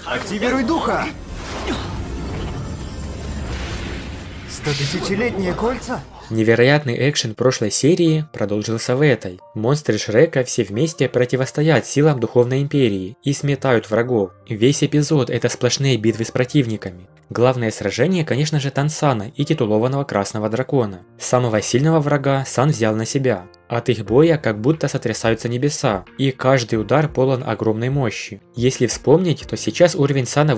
Активируй духа! 100-тысячелетние кольца? Невероятный экшен прошлой серии продолжился в этой. Монстры Шрека все вместе противостоят силам Духовной Империи и сметают врагов. Весь эпизод — это сплошные битвы с противниками. Главное сражение, конечно же, Тансана и титулованного Красного Дракона. Самого сильного врага Сан взял на себя. От их боя как будто сотрясаются небеса, и каждый удар полон огромной мощи. Если вспомнить, то сейчас уровень Сана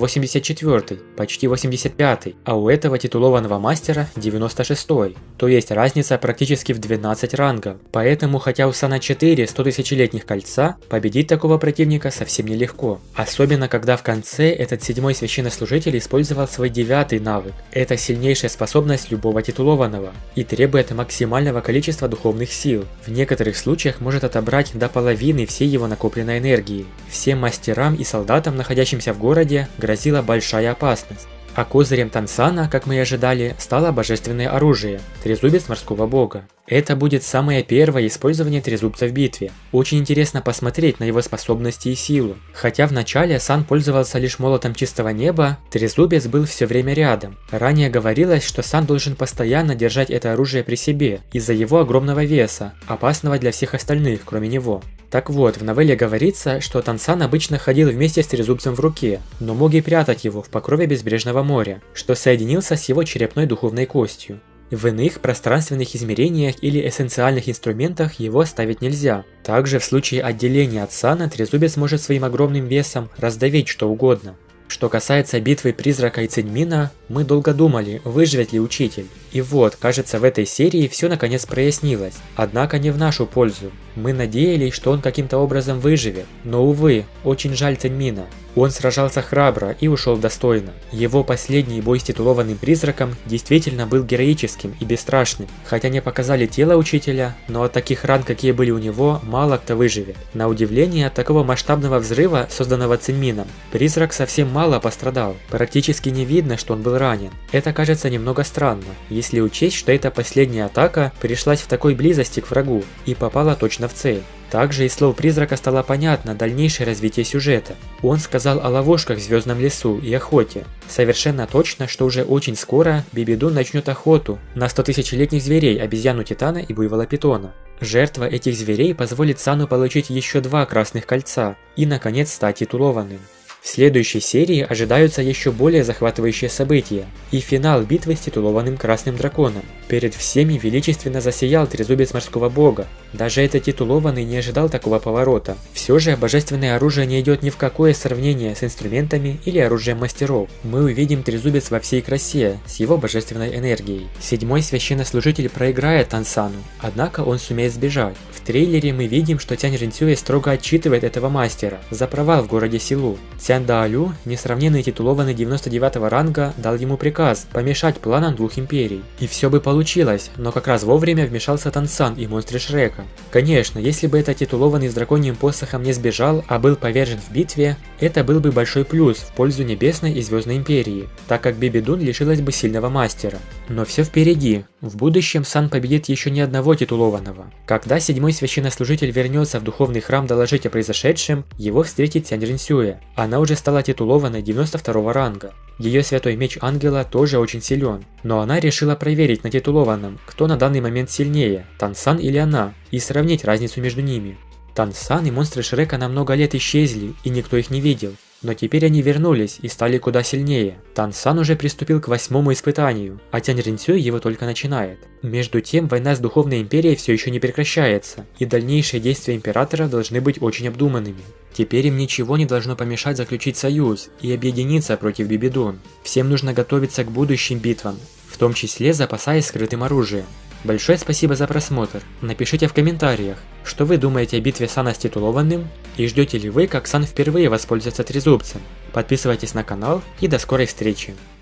84, почти 85, а у этого титулованного мастера 96, то есть разница практически в 12 рангов. Поэтому, хотя у Сана 4 100-тысячелетних кольца, победить такого противника совсем нелегко. Особенно, когда в конце этот седьмой священнослужитель использовал свой 9-й навык. Это сильнейшая способность любого титулованного и требует максимального количества духовных сил. В некоторых случаях может отобрать до половины всей его накопленной энергии. Всем мастерам и солдатам, находящимся в городе, грозила большая опасность. А козырем Тансана, как мы и ожидали, стало божественное оружие – трезубец морского бога. Это будет самое первое использование трезубца в битве. Очень интересно посмотреть на его способности и силу. Хотя вначале Сан пользовался лишь молотом чистого неба, трезубец был все время рядом. Ранее говорилось, что Сан должен постоянно держать это оружие при себе из-за его огромного веса, опасного для всех остальных, кроме него. Так вот, в новелле говорится, что Тансан обычно ходил вместе с трезубцем в руке, но мог и прятать его в покрове безбрежного моря, что соединился с его черепной духовной костью. В иных пространственных измерениях или эссенциальных инструментах его оставить нельзя. Также в случае отделения от Сана трезубец может своим огромным весом раздавить что угодно. Что касается битвы Призрака и Циньмина, мы долго думали, выживет ли учитель. И вот, кажется, в этой серии все наконец прояснилось, однако не в нашу пользу. Мы надеялись, что он каким-то образом выживет, но увы, очень жаль Циньмина. Он сражался храбро и ушел достойно. Его последний бой с титулованным призраком действительно был героическим и бесстрашным. Хотя не показали тело учителя, но от таких ран, какие были у него, мало кто выживет. На удивление, от такого масштабного взрыва, созданного Циньмином, призрак совсем мало пострадал. Практически не видно, что он был ранен. Это кажется немного странно, если учесть, что эта последняя атака пришлась в такой близости к врагу и попала точно в цель. Также из слов призрака стало понятно дальнейшее развитие сюжета. Он сказал о ловушках в Звездном лесу и охоте. Совершенно точно, что уже очень скоро Бибидун начнет охоту на 100-тысячелетних зверей, обезьяну Титана и буйвола Питона. Жертва этих зверей позволит Сану получить еще 2 красных кольца и, наконец, стать титулованным. В следующей серии ожидаются еще более захватывающие события и финал битвы с титулованным Красным Драконом. Перед всеми величественно засиял трезубец морского бога. Даже этот титулованный не ожидал такого поворота. Все же божественное оружие не идет ни в какое сравнение с инструментами или оружием мастеров. Мы увидим трезубец во всей красе, с его божественной энергией. Седьмой священнослужитель проиграет Тансану, однако он сумеет сбежать. В трейлере мы видим, что Тянь Ринцюэ строго отчитывает этого мастера за провал в городе Силу. Цян Даолю, несравненный титулованный 99-го ранга, дал ему приказ помешать планам 2 империй. И все бы получилось, но как раз вовремя вмешался Тансан и монстры Шрека. Конечно, если бы этот титулованный с драконьим посохом не сбежал, а был повержен в битве, это был бы большой плюс в пользу Небесной и Звездной Империи, так как Бибидун лишилась бы сильного мастера. Но все впереди. В будущем Сан победит еще не одного титулованного. Когда седьмой священнослужитель вернется в духовный храм доложить о произошедшем, его встретит Цянь Ринцюэ. Она уже стала титулованной 92-го ранга. Ее святой меч ангела тоже очень силен, но она решила проверить на титулованном, кто на данный момент сильнее, Тансан или она, и сравнить разницу между ними. Тансан и монстры Шрека на много лет исчезли, и никто их не видел. Но теперь они вернулись и стали куда сильнее. Тансан уже приступил к 8-му испытанию, а Цянь Ринцюэ его только начинает. Между тем, война с Духовной Империей все еще не прекращается, и дальнейшие действия Императора должны быть очень обдуманными. Теперь им ничего не должно помешать заключить союз и объединиться против Бибидун. Всем нужно готовиться к будущим битвам, в том числе запасаясь скрытым оружием. Большое спасибо за просмотр. Напишите в комментариях, что вы думаете о битве Сана с титулованным и ждете ли вы, как Сан впервые воспользуется трезубцем. Подписывайтесь на канал и до скорой встречи.